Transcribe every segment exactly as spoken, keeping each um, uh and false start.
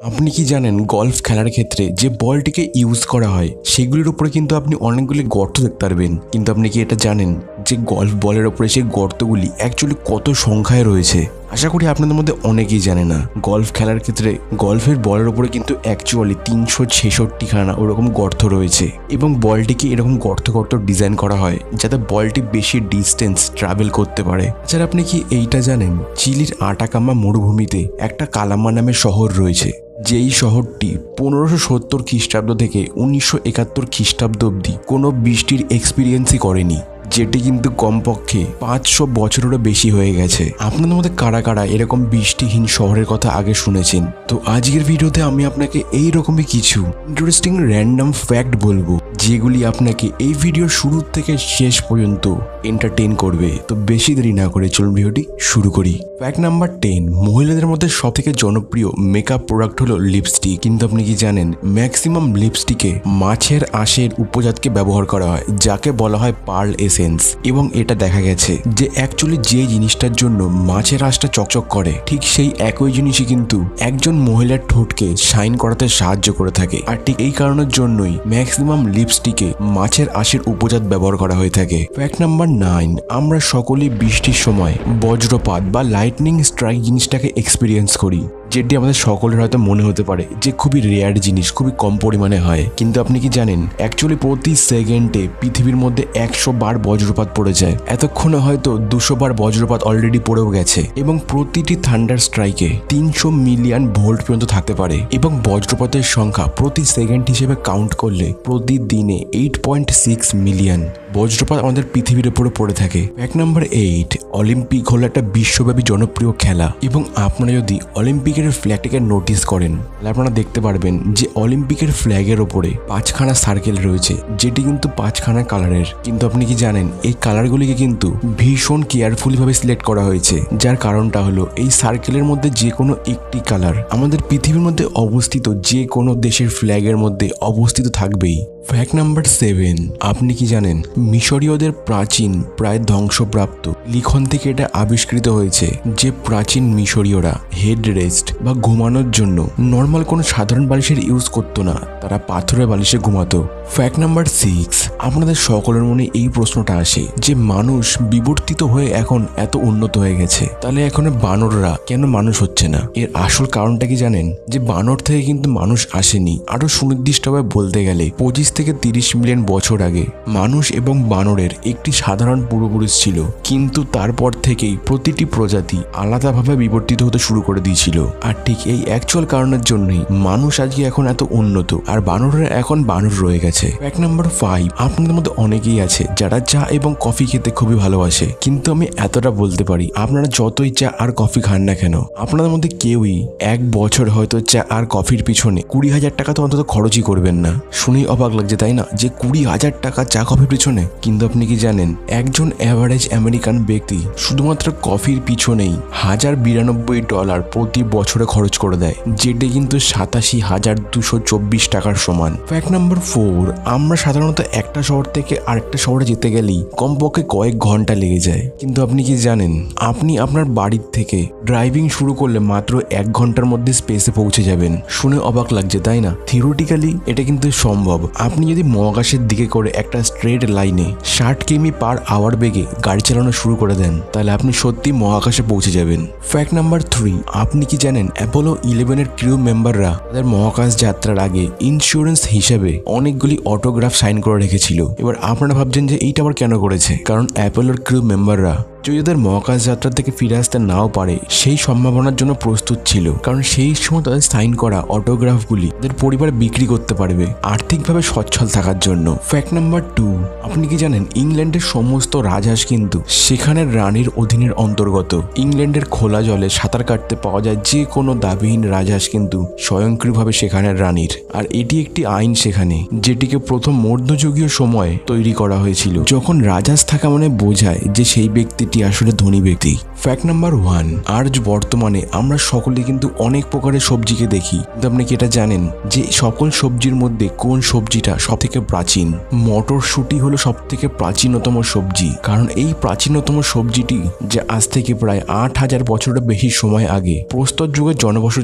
আপনি কি জানেন গলফ খেলার ক্ষেত্রে যে বলটিকে ইউজ করা হয় সেগুলির উপরে কিন্তু আপনি অনেকগুলি গর্ত দেখতে পারবেন, কিন্তু আপনি কি এটা জানেন যে গলফ বলের উপরে সেই গর্তগুলি অ্যাকচুয়ালি কত সংখ্যায় রয়েছে? আশা করি আপনাদের মধ্যে অনেকেই জানে না। গলফ খেলার ক্ষেত্রে গলফের বলের উপরে কিন্তু অ্যাকচুয়ালি তিনশো ছেষট্টি খানা ওরকম গর্ত রয়েছে এবং বলটিকে এরকম গর্ত গর্ত ডিজাইন করা হয় যাতে বলটি বেশি ডিস্টেন্স ট্রাভেল করতে পারে। এছাড়া আপনি কি এইটা জানেন চিলির আটাকামা মরুভূমিতে একটা কালামা নামের শহর রয়েছে, যেই শহরটি পনেরোশো সত্তর খ্রিস্টাব্দ থেকে উনিশশো একাত্তর খ্রিস্টাব্দ অব্দি কোনো বৃষ্টির এক্সপিরিয়েন্সই করেনি, যেটি কিন্তু কমপক্ষে পাঁচশো বছরেরও বেশি হয়ে গেছে। আপনাদের মধ্যে কারা কারা এরকম বৃষ্টিহীন শহরের কথা আগে শুনেছেন? তো আজকের ভিডিওতে আমি আপনাকে এই রকমই কিছু ইন্টারেস্টিং র্যান্ডম ফ্যাক্ট বলবো যেগুলি আপনাকে এই ভিডিওর শুরু থেকে শেষ পর্যন্ত এন্টারটেইন করবে। তো বেশি দেরি না করে চলুন ভিডিওটি শুরু করি। ফ্যাক্ট নাম্বার টেন, মহিলাদের মধ্যে সব থেকে জনপ্রিয় মেকআপ প্রোডাক্ট হলো লিপস্টিক। কিন্তু আপনি কি জানেন ম্যাক্সিমাম লিপস্টিকে মাছের আঁশের উপজাতকে ব্যবহার করা হয় যাকে বলা হয় পার্ল এসেন্স, এবং এটা দেখা গেছে যে অ্যাকচুয়ালি যে জিনিসটার জন্য মাছের আঁশটা চকচক করে ঠিক সেই একই জিনিসই কিন্তু একজন মহিলার ঠোঁটকে শাইন করাতে সাহায্য করে থাকে। আর ঠিক এই কারণের জন্যই ম্যাক্সিমাম লিপস্টিকে মাছের আঁশের উপজাত ব্যবহার করা হয়ে থাকে। ফ্যাক্ট নাম্বার নাইন, আমরা সকলেই বৃষ্টির সময় বজ্রপাত বা লাইটনিং স্ট্রাইক জিনিসটাকে এক্সপিরিয়েন্স করি, যেটি আমাদের সকলের হয়তো মনে হতে পারে যে খুবই রেয়ার জিনিস, খুবই কম পরিমাণে হয়। কিন্তু আপনি কি জানেন অ্যাকচুয়ালি প্রতি সেকেন্ডে পৃথিবীর মধ্যে একশো বার বজ্রপাত পড়ে যায়। এতক্ষণে হয়তো দুশো বার বজ্রপাত অলরেডি পড়েও গেছে এবং প্রতিটি থান্ডার স্ট্রাইকে তিনশো মিলিয়ন ভোল্ট পর্যন্ত থাকতে পারে এবং বজ্রপাতের সংখ্যা প্রতি সেকেন্ড হিসেবে কাউন্ট করলে প্রতিদিনে এইট পয়েন্ট সিক্স মিলিয়ন বজ্রপাত আমাদের পৃথিবীর উপরে পড়ে থাকে। এক নম্বর এইট, অলিম্পিক হলো একটা বিশ্বব্যাপী জনপ্রিয় খেলা এবং আপনারা যদি অলিম্পিকের ফ্ল্যাগটিকে নোটিস করেন তাহলে আপনারা দেখতে পারবেন যে অলিম্পিকের ফ্ল্যাগের ওপরে পাঁচখানা সার্কেল রয়েছে, যেটি কিন্তু পাঁচখানা কালারের। কিন্তু আপনি কি জানেন এই কালারগুলিকে কিন্তু ভীষণ কেয়ারফুলি ভাবে সিলেক্ট করা হয়েছে, যার কারণটা হলো এই সার্কেলের মধ্যে যে কোনো একটি কালার আমাদের পৃথিবীর মধ্যে অবস্থিত যে কোনো দেশের ফ্ল্যাগের মধ্যে অবস্থিত থাকবেই। ফ্যাক্ট নাম্বার সেভেন, আপনি কি জানেন মিশরীয়দের প্রাচীন প্রায় ধ্বংসপ্রাপ্ত লিখন থেকে এটা আবিষ্কৃত হয়েছে যে প্রাচীন মিশরীয়রা হেড রেস্ট বা ঘুমানোর জন্য নর্মাল কোনো সাধারণ বালিশের ইউজ করতো না, তারা পাথরের বালিশে ঘুমাতো। ফ্যাক্ট নাম্বার সিক্স, আপনাদের সকলের মনে এই প্রশ্নটা আসে যে মানুষ বিবর্তিত হয়ে এখন এত উন্নত হয়ে গেছে, তাহলে এখন বানররা কেন মানুষ হচ্ছে না? এর আসল কারণটা কি জানেন? যে বানর থেকে কিন্তু মানুষ আসেনি। আরো সুনির্দিষ্টভাবে বলতে গেলে পঁচিশ থেকে তিরিশ মিলিয়ন বছর আগে মানুষ এবং বানরের একটি সাধারণ পূর্বপুরুষ ছিল, কিন্তু তারপর থেকেই প্রতিটি প্রজাতি আলাদাভাবে বিবর্তিত হতে শুরু করে দিয়েছিল। আর ঠিক এই অ্যাকচুয়াল কারণের জন্যই মানুষ আজকে এখন এত উন্নত আর বানরের এখন বানর রয়ে গেছে। ফ্যাক্ট নাম্বার ফাইভ, আপনাদের মধ্যে অনেকেই আছে যারা চা এবং কফি খেতে খুবই ভালোবাসে, কিন্তু আমি এতটা বলতে পারি আপনারা যতই চা আর কফি খান না কেন আপনাদের মধ্যে কেউই এক বছর হয়তো চা আর কফির পিছনে কুড়ি হাজার টাকা তো অন্তত খরচই করবেন না। শুনেই অবাক লাগছে তাই না, যে কুড়ি হাজার টাকা চা কফির পিছনে? কিন্তু আপনি কি জানেন একজন অ্যাভারেজ আমেরিকান ব্যক্তি শুধুমাত্র কফির পিছনেই হাজার বিরানব্বই ডলার প্রতি বছরে খরচ করে দেয়, যেটি কিন্তু সাতাশি হাজার দুশো চব্বিশ টাকার সমান। ফ্যাক্ট নাম্বার ফোর, আমরা সাধারণত একটা শহর থেকে আরেকটা শহরে যেতে গেলেই কমপক্ষে কয়েক ঘন্টা লেগে যায়, কিন্তু আপনি কি জানেন আপনি আপনার বাড়ির থেকে ড্রাইভিং শুরু করলে মাত্র এক ঘন্টার মধ্যে স্পেসে পৌঁছে যাবেন। শুনে অবাক লাগছে তাই না? থিওরিটিক্যালি এটা কিন্তু সম্ভব। আপনি যদি মহাকাশের দিকে করে একটা স্ট্রেট লাইনে ষাট কিমি পার আওয়ার বেগে গাড়ি চালানো শুরু করে দেন তাহলে আপনি সত্যি মহাকাশে পৌঁছে যাবেন। ফ্যাক্ট নাম্বার থ্রি, আপনি কি জানেন অ্যাপোলো ইলেভেনের ক্রিউ মেম্বাররা তাদের মহাকাশ যাত্রার আগে ইন্স্যুরেন্স হিসেবে অনেকগুলি অটোগ্রাফ সাইন করে রেখেছিল। এবার আপনারা ভাবছেন যে এইটা আবার কেন করেছে? কারণ অ্যাপোলোর ক্রিউ মেম্বাররা যদি তাদের মহাকাশ যাত্রা থেকে ফিরে আসতে নাও পারে সেই সম্ভাবনার জন্য প্রস্তুত ছিল, কারণ সেই সময় তাদের সাইন করা অটোগ্রাফগুলি তাদের পরিবার বিক্রি করতে পারবে আর্থিকভাবে সচ্ছল থাকার জন্য। ফ্যাক্ট নাম্বার টু, আপনি কি জানেন ইংল্যান্ডের সমস্ত রাজহাঁস কিন্তু সেখানের রানীর অধীনের অন্তর্গত। ইংল্যান্ডের খোলা জলে সাঁতার কাটতে পাওয়া যায় যে কোনো দাবিহীন রাজহাঁস কিন্তু স্বয়ংক্রিয়ভাবে সেখানের রানীর। আর এটি একটি আইন সেখানে, যেটিকে প্রথম মধ্যযুগীয় সময়ে তৈরি করা হয়েছিল, যখন রাজহাঁস থাকা মানে বোঝায় যে সেই ব্যক্তিটি আসলে ধনী ব্যক্তি। ফ্যাক্ট নাম্বার ওয়ান, আজ বর্তমানে আমরা সকলে কিন্তু অনেক প্রকারের সবজিকে দেখি, কিন্তু আপনি কি এটা জানেন যে সকল সবজির মধ্যে কোন সবজিটা সব থেকে প্রাচীন? মটরশুঁটি হলো সব থেকে প্রাচীনতম সবজি, কারণ এই প্রাচীনতম সবজিটি যে আজ থেকে প্রায় আট হাজার বছরের বেশি সময় আগে প্রস্তর যুগের জনবসতিতে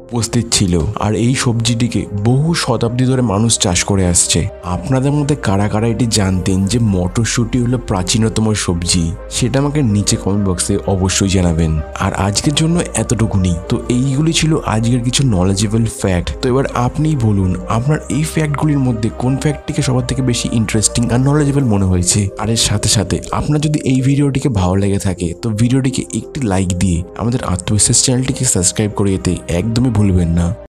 উপস্থিত ছিল আর এই সবজিটিকে বহু শতাব্দী ধরে মানুষ চাষ করে আসছে। আপনাদের মধ্যে কারা কারা এটি জানতেন যে মটরশুঁটি হলো প্রাচীনতম সবজি, সেটা আমাকে নিচে কমেন্ট বক্সে অবশ্যই জানাবেন। আর আজকের জন্য এতটুকুনি। তো এইগুলি ছিল আজকের কিছু নলেজেবল ফ্যাক্ট। তো এবার আপনিই বলুন আপনার এই ফ্যাক্টগুলির মধ্যে কোন ফ্যাক্টটিকে সবার থেকে বেশি ইন্টারেস্টিং আর নলেজেবল মনে হয়েছে। আর এর সাথে সাথে আপনার যদি এই ভিডিওটিকে ভালো লেগে থাকে তো ভিডিওটিকে একটি লাইক দিয়ে আমাদের আত্মবিশ্বাস চ্যানেলটিকে সাবস্ক্রাইব করে যেতে একদমই ভুলবেন না।